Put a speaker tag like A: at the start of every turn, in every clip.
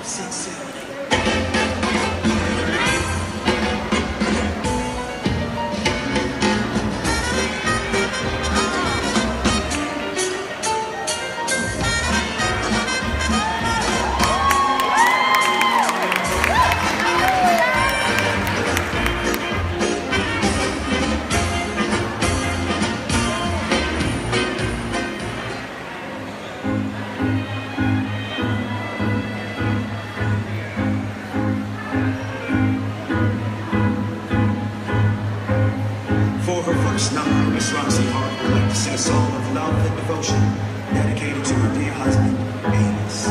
A: sincerely. For her first number, Miss Roxy Hart would like to sing a song of love and devotion dedicated to her dear husband, Amos.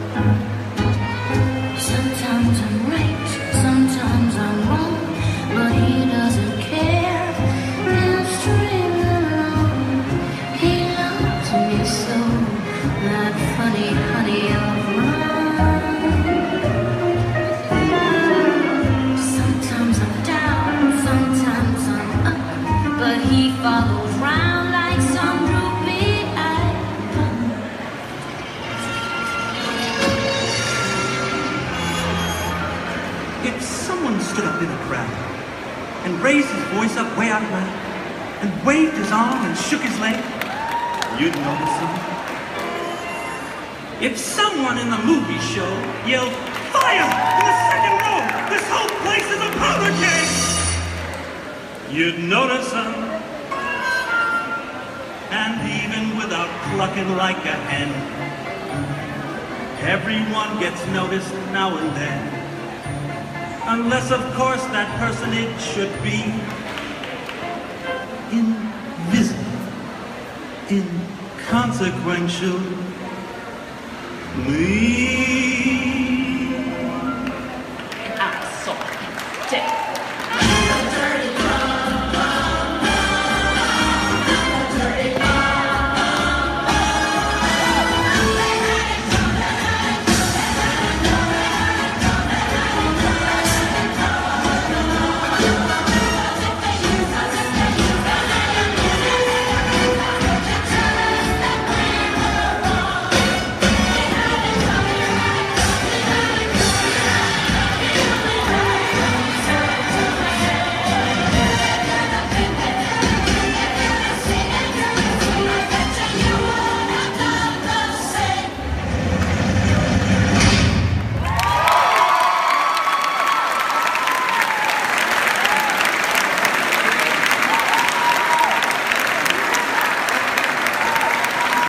B: Sometimes I'm right, sometimes I'm wrong, but he doesn't care. He'll string along. He loves me so, that funny honey of mine. Sometimes I'm down, sometimes I'm up, but he follows round like some ruby-eyed bum.
C: If someone stood up in a crowd and raised his voice up way out loud and waved his arm and shook his leg, you'd notice him. If someone in the movie show yelled, "Fire! In the second row! This whole place is a powder keg!" you'd notice him. And even without clucking like a hen, everyone gets noticed now and then. Unless, of course, that personage should be invisible, inconsequential. Me.